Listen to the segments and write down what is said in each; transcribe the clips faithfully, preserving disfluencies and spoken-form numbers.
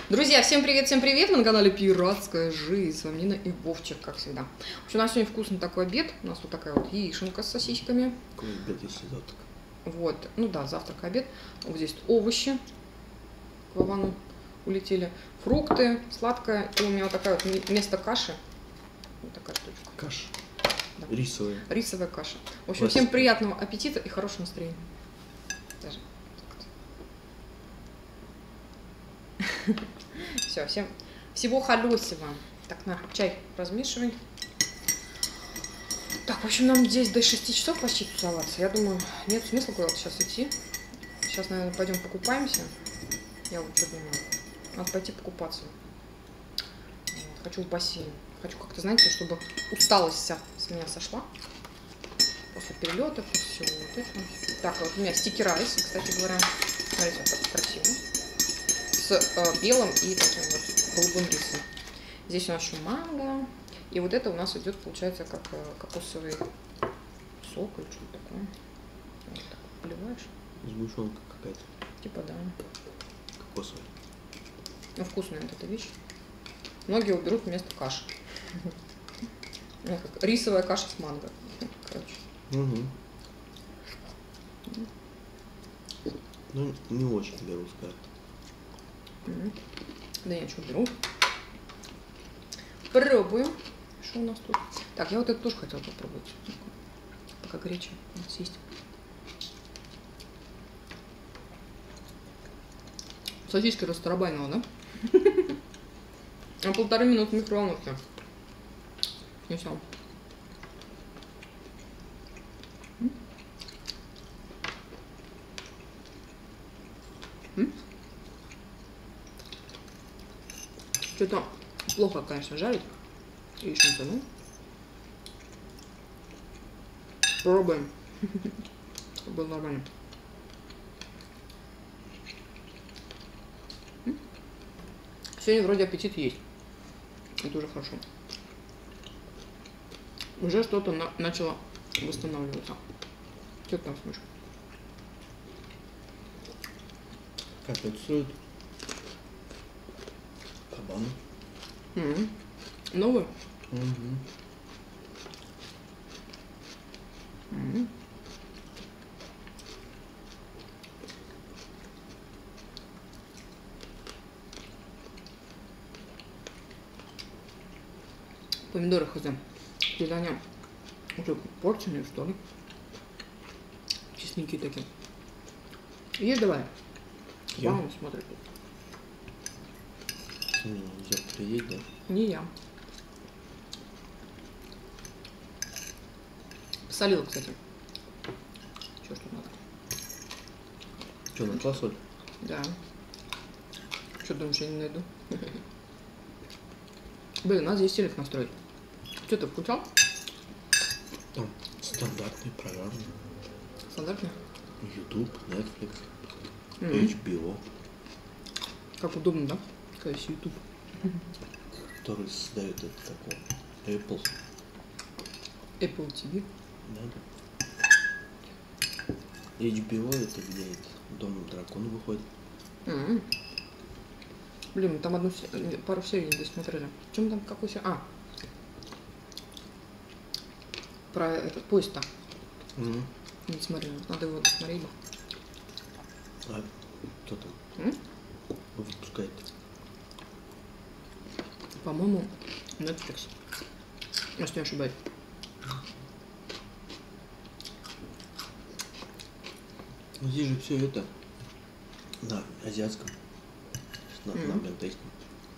Друзья, всем привет, всем привет! Вы на канале Пиратская жизнь. С вами Нина и Вовчик, как всегда. В общем, у нас сегодня вкусный такой обед. У нас вот такая вот яишенка с сосисками. Какой обед, если завтрак? Вот, ну да, завтрак, обед. Вот здесь овощи к Вовану улетели. Фрукты, сладкое. И у меня вот такая вот вместо каши. Вот такая штучка. Каша. Да. Рисовая. Рисовая каша. В общем, Классика. всем приятного аппетита и хорошего настроения. Даже. Все, всем всего хорошего. Так, на, чай размешивай. Так, в общем, нам здесь до шести часов почти тусоваться. Я думаю, нет смысла куда-то сейчас идти. Сейчас, наверное, пойдем покупаемся. Я вот что думаю. Надо пойти покупаться. Вот, хочу в бассейн. Хочу как-то, знаете, чтобы усталость вся с меня сошла. После перелетов и все вот это. Так, вот у меня стикер айс, кстати говоря. Смотрите, вот так красиво. С э, белым и таким вот голубым рисом. Здесь у нас еще манго. И вот это у нас идет, получается, как э, кокосовый сок или что-то такое. Вот так поливаешь. Сгущенка какая-то. Типа да. Кокосовая. Ну, вкусная вот эта вещь. Многие вот берут вместо каши. Как рисовая каша с манго. Короче. Угу. Ну, не очень беру, скажем. Угу. Да я что беру. Пробуем. Что у нас тут? Так, я вот это тоже хотела попробовать. Пока горячее. Надо съесть. Сосиски Растарабайного, да? На полторы минуты в микроволновке. Снесем. Что-то плохо, конечно, жарит. Яичницу, ну. Пробуем. Чтобы было нормально. Сегодня вроде аппетит есть. Это уже хорошо. Уже что-то на начало восстанавливаться. Что ты там смотришь? Как это стоит? Кабан. Угу. Новый? Угу. Угу. Помидоры хз. Или они уже порченые, что ли? Честненькие такие. Ешь давай. Я? Мама смотрит. Нельзя приедет, да? Не я. Посолила, кстати. Че, что надо? Что, нашла соль? Да. Что думаешь, я не найду? Блин, надо здесь телек настроить. Что ты включал? Там стандартные программы. Стандартно? YouTube, Netflix, Mm-hmm. эйч би о. Как удобно, да? Когда есть YouTube. Который создает это такое. Apple. Apple ти ви. Да. эйч би о это где это? Дом дракона выходит. Mm-hmm. Блин, мы там одну се- пару серий не досмотрели. В чем там какой серий? А. Про этот поезд-то. Угу. Не смотрели. Надо его досмотреть. А кто там М? выпускает? По-моему, Netflix. Если не ошибаюсь. Ну здесь же все это на азиатском. На, Мгм. на бентейском.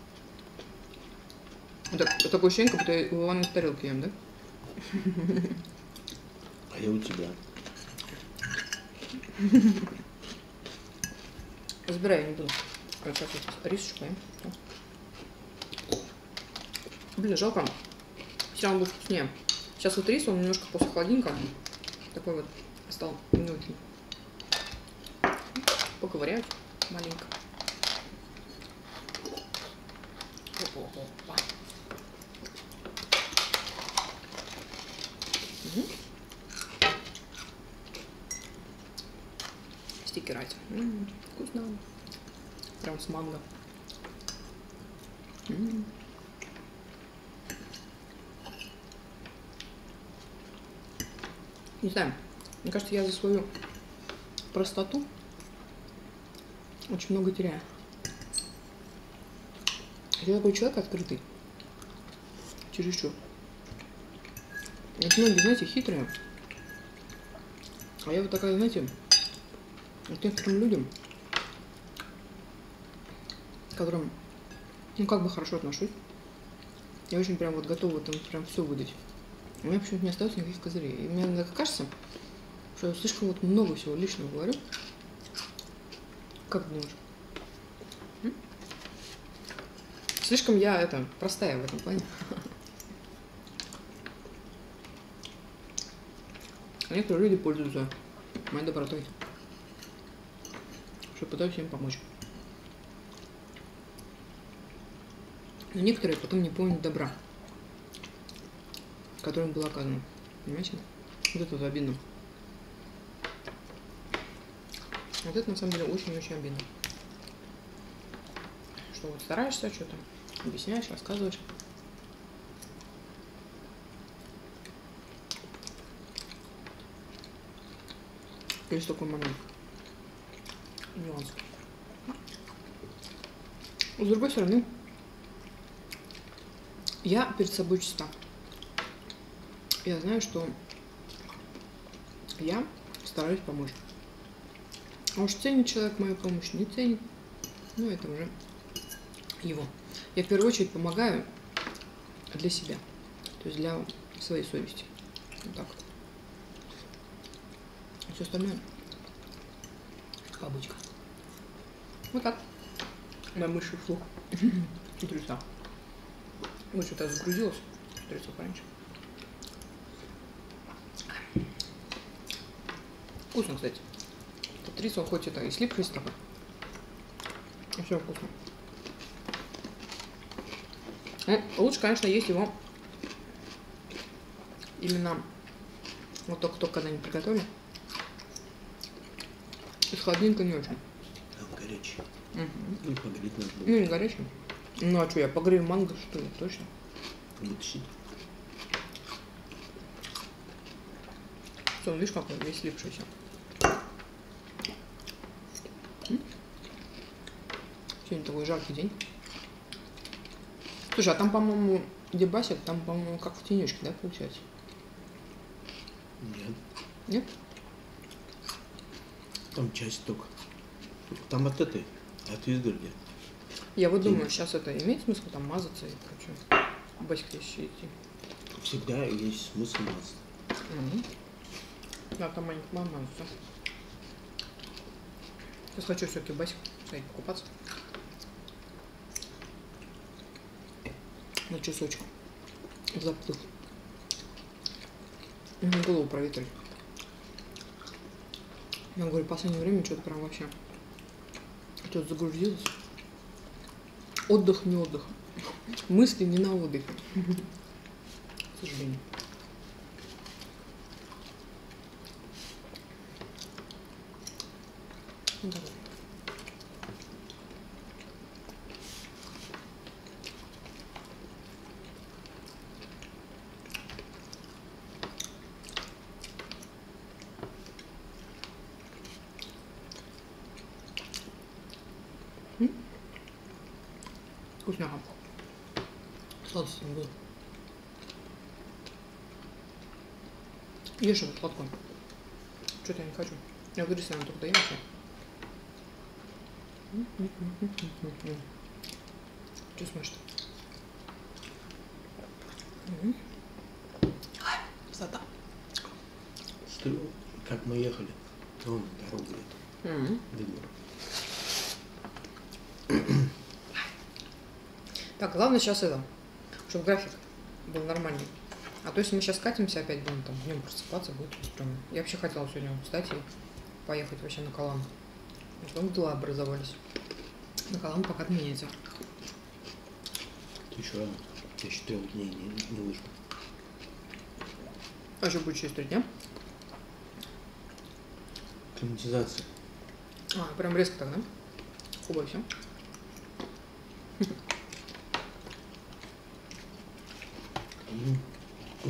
Так, такое ощущение, как будто я у Ивана из тарелки ем, да? А я у тебя. Забирай, я не буду. А сейчас вот рисочку ем. Блин, жалко. Все равно будет вкуснее. Сейчас вот рис, он немножко после холодильника. Такой вот стал не очень. Поковырять маленько. Опа-опа. Угу. Стикер айс. М-м, вкусно. Прям с манго. М. Не знаю, мне кажется, я за свою простоту очень много теряю. Я такой человек открытый. Чересчур. Вот многие, знаете, хитрые. А я вот такая, знаете, к некоторым людям, к которым, ну, как бы хорошо отношусь, я очень прям вот готова там прям все выдать. У меня почему-то не остается никаких козырей. И мне иногда кажется, что я слишком вот много всего лишнего говорю. Как ты думаешь? М? Слишком я, это, простая в этом плане. А некоторые люди пользуются моей добротой, что пытаюсь им помочь. Но некоторые потом не помнят добра, которым было оказано. Понимаете? Вот это вот обидно. Вот это на самом деле очень-очень обидно. Что вот стараешься что-то, объясняешь, рассказываешь. Есть такой момент. Нюанс. С другой стороны, я перед собой чиста. Я знаю, что я стараюсь помочь. А уж ценит человек мою помощь, не ценит. Ну, это уже его. Я в первую очередь помогаю для себя. То есть для своей совести. Вот так вот. А все остальное кабычка. Вот так. На мыши вслух. Интересно. Ну, что-то загрузилось. Интересно, пораньше. Вкусно, кстати. Этот рис, он хоть это и слипший такой. И все вкусно. Ну, лучше, конечно, есть его именно вот только-только когда-нибудь приготовили. Из холодильника не очень. Там горячий. Угу. Ну, погреть надо было. Ну, не горячий. Ну, а что, я погрею манго, что ли? Точно. Вытащить. Все, видишь, как он весь слипшийся. Сегодня такой жаркий день. Слушай, а там, по-моему, где Басик, там, по-моему, как в тенечке, да, получается? Нет. Нет? Там часть только. Там от этой, от изгороди. Я вот думаю, сейчас это имеет смысл там мазаться и прочее. Басик еще идти. Всегда есть смысл мазать. Угу. Да, там маленький мазаться. Сейчас хочу все-таки Басик сходить покупаться. На часочек. Заплыл. Нужно голову проветрить. Я говорю, в последнее время что-то прям вообще что-то загрузилось. Отдых не отдых. Мысли не на отдыхе. К сожалению. Вот так вот. М? Вкусняха. Сладость не было. Ешь этот сладкой. Что-то я не хочу. Я в рис, наверное, только доем все. Что смешно? Высота. Что, как мы ехали, вон дорога эта. Угу. Видно. Так, главное сейчас это, чтобы график был нормальный. А то если мы сейчас катимся, опять будем там днем просыпаться, будет стрёмно. Я вообще хотела сегодня встать и поехать вообще на Каламбу. А потом дела образовались. На Каламбу пока отменяется. Ты еще рано. Я еще трех дней не, не вышел. А что будет через три дня? Климатизация. А, прям резко тогда. Оба все.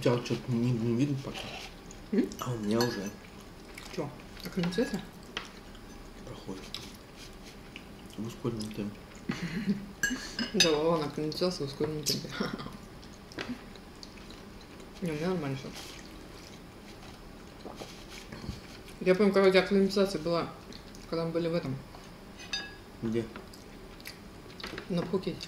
тебя что-то не, не видно пока. М? А у меня уже Чё? Аккредитация? проходит. В ускоренном темпе. Да, он аккредитировался в ускоренном темпе. Не, у меня нормально все. Я помню, когда у тебя акклиматизация была, когда мы были в этом, Где? на Пхукете.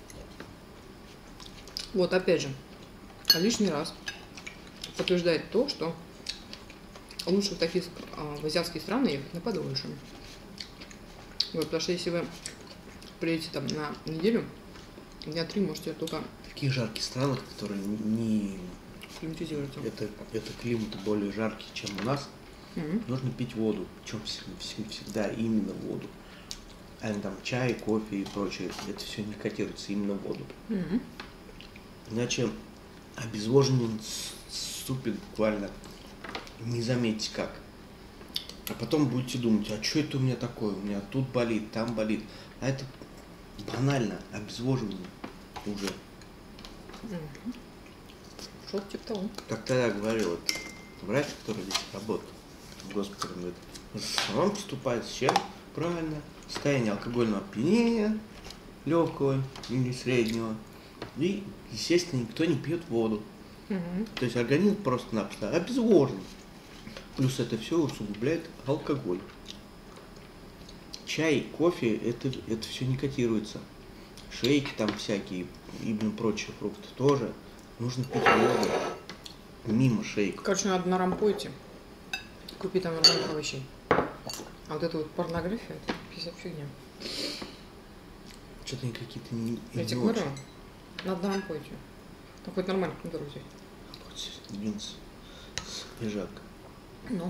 Вот опять же, лишний раз подтверждает то, что лучше в такие а, в азиатские страны ехать на подольше. Вот, потому что если вы приедете там на неделю, дня три можете только В таких жарких странах, которые не... климатизируются. Это, это климат более жаркий, чем у нас, Мгм. нужно пить воду. Причем всегда именно воду. А там чай, кофе и прочее, это все не котируется именно в воду. Мгм. Иначе обезвоживание ступит буквально не заметите как. А потом будете думать, а что это у меня такое? У меня тут болит, там болит. А это банально обезвоживание уже. Мгм. Что-то типа того. Как тогда говорил вот, врач, который здесь работает в госпитале, он говорит, он поступает с чем? Правильно. Состояние алкогольного опьянения, легкого или среднего. И, естественно, никто не пьет воду. Мгм. То есть организм просто-напросто обезвожен. Плюс это все усугубляет алкоголь. Чай, кофе, это, это все не котируется. Шейки там всякие и блин, прочие фрукты тоже. Нужно пить воду. Мимо шейк. Короче, надо на рампу идти. Купить там нормальных овощей. А вот это вот порнография, это пиздец фигня. Что-то они какие-то не, Я не тебе очень. говорю, надо на рампу идти. Там хоть нормальных помидоров взять. Двинуться. Свежак. Ну.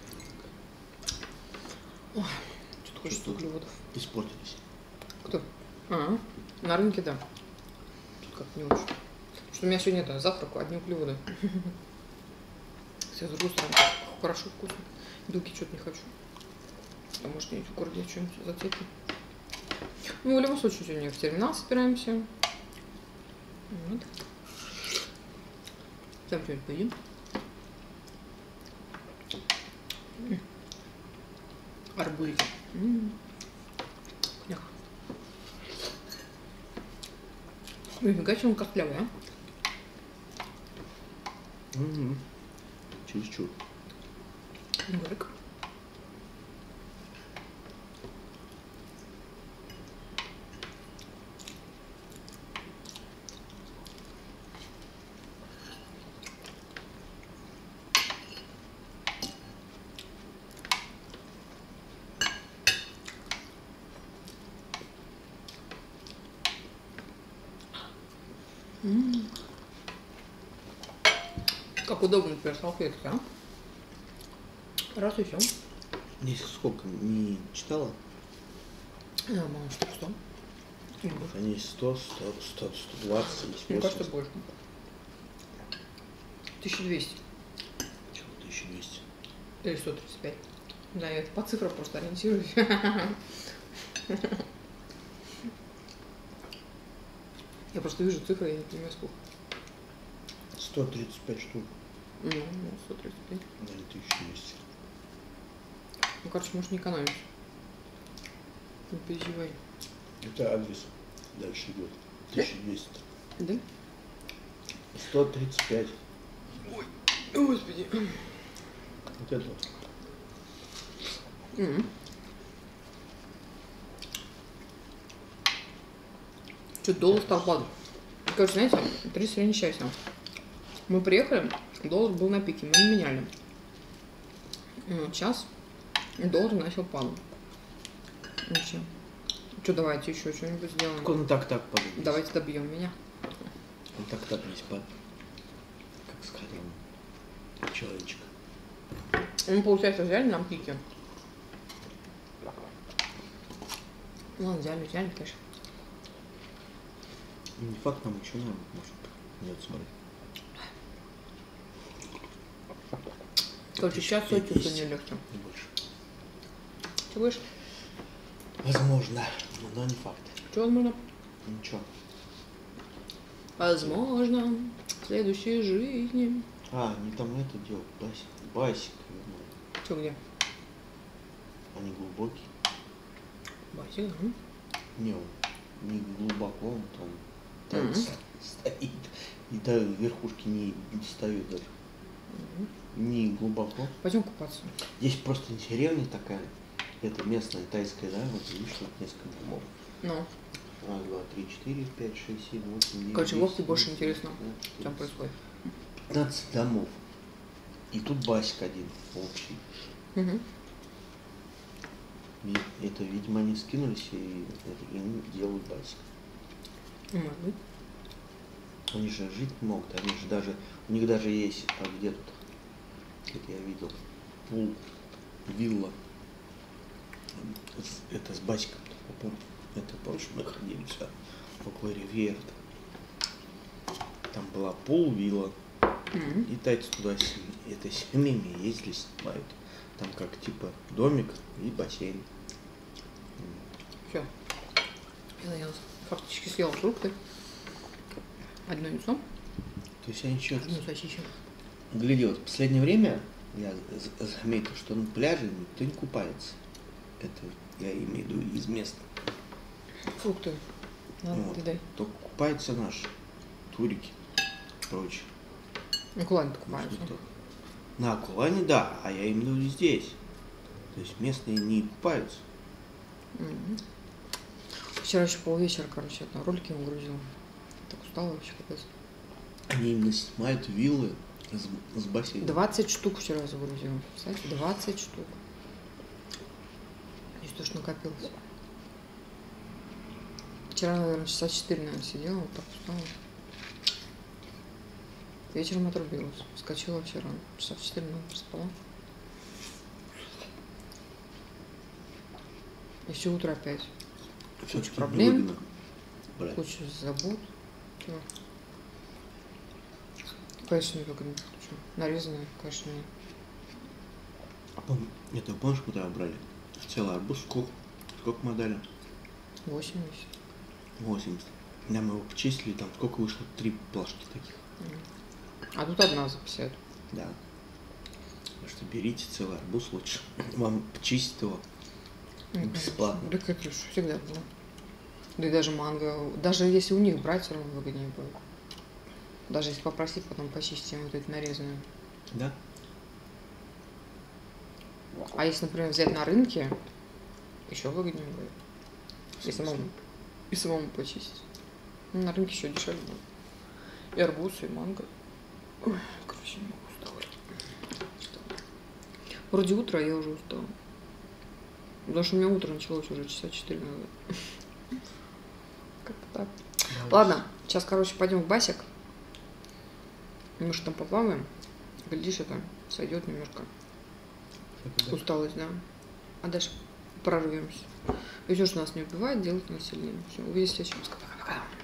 Ой, что-то хочется Что? углеводов. Испортились. Кто? А, на рынке, да. Тут как-то не очень. Что у меня сегодня это завтрак, одни углеводы. Все, с другой стороны, хорошо, вкусно. Белки что-то не хочу. А может, где-нибудь в городе что-нибудь зацепим. Ну, в любом случае, сегодня в терминал собираемся. Вот. Там что-нибудь поедим. М. Арбузики. М. Вкуняха. Ой, фига себе он костлявый, а? Угу. Чересчур. Горик. М. Как удобно теперь салфетки, а? Раз и все. Здесь сколько? Не читала? Нормально, что что? Они есть сто, сто, сто, сто двадцать, есть Мне кажется, восемьдесят. больше. тысяча двести Чего, тысяча двести? или сто тридцать пять. Да, я по цифрам просто ориентируюсь. Я просто вижу цифры, я не понимаю, сколько. сто тридцать пять штук. Ну, ну, сто тридцать пять. Или тысяча двести. Ну, короче, можешь не экономить. Не переживай. Это адрес. Дальше идет. тысяча двести. Да? сто тридцать пять. Ой, господи. Вот это вот. М. Что, доллар стал падать. Короче, знаете, три среднее счастья. Мы приехали, доллар был на пике, мы не меняли. Вот сейчас доллар начал падать. Ничего. Что, давайте еще что-нибудь сделаем. Так он так-так подумал. Давайте добьем меня. Он так-так весь пад. Как сказал человечек. Мы, получается, взяли на пике. Ну, взяли, взяли, конечно. Не факт, нам еще надо, может. Нет, смотри. Короче, сейчас сотню Есть. сегодня легче. Не больше. Что будешь? Возможно, но не факт. Что возможно? Ничего. Возможно. следующей жизни. А, они там это делают, басик. Басик. Что, где? Они глубокие. Басик, да? Не, он не глубоко, он там так Мгм. стоит. И до верхушки не достает даже. Не глубоко. Пойдем купаться. Здесь просто деревня такая. Это местная тайская, да? Вот видишь, вот несколько домов. Ну, Раз, два, три, четыре, пять, шесть, семь, восемь, девять. короче, Вовке десять, больше одиннадцать, интересно, двенадцать, что там происходит. пятнадцать домов. И тут басик один общий. Угу. И это, видимо, они скинулись и, и им делают басик. Может быть. Они же жить могут, они же даже, у них даже есть, а где тут, как я видел, пул, вилла, С- это с басиком, это, помнишь, мы ходили сюда, около ривьеры, там была пул, вилла, Угу. и тайцы туда с этой семьями ездили, снимают, там как типа домик и бассейн. Все. Я наелась. Фактически съела фрукты. Одно яйцо, То есть они что-то, одну сосиску. гляди, вот в последнее время я з- заметил, что на пляже никто не купается. Это я имею в виду из мест. Фрукты. Надо, Вот. кидай. Только купаются наши турики и прочее. Ну, куда они купаются? Что-то. На Акулане, да, а я имею в виду здесь. То есть местные не купаются. Мгм. Вчера еще полвечера, короче, это ролики ему грузил. Так устала вообще, капец. Они именно снимают виллы с, с бассейном. двадцать штук вчера загрузил. Представляете, двадцать штук. И что ж накопилось. Вчера, наверное, часа четыре, наверное, сидела, вот так устала. Вечером отрубилась. Вскочила вчера. Часа в четыре, наверное, проспала. И все утро опять. Всё-таки проблем. невыгодно брать. Куча забот. Всё. Конечно, невыгодно. Чё, нарезанное, конечно, нет. А пом- Это помнишь, куда брали? Целый арбуз, сколько? Сколько мы дали? восемьдесят. восемьдесят. Да, мы его почистили, там сколько вышло? Три плашки таких. А тут одна за пятьдесят. Да. Так что берите целый арбуз лучше. Вам почистить его. Ну, Бесплатно. конечно. Да как же, всегда было. Да и даже манго, даже если у них брать, все равно выгоднее будет. Даже если попросить потом почистить им вот эти нарезанные. Да? А если, например, взять на рынке, еще выгоднее будет. И самому, и самому почистить. Ну, на рынке еще дешевле будет. И арбуз, и манго. Ой, короче, не могу, устала. Вроде утро, а я уже устала. Потому что у меня утро началось уже часа четыре назад. Как-то так. Ладно, сейчас, короче, пойдем в басик. Мы же там поплаваем. Глядишь, это сойдет немножко. Усталость, да. А дальше прорвемся. И все, что нас не убивает, делать нас сильнее. Все, увидимся в следующем выпуске. Пока-пока.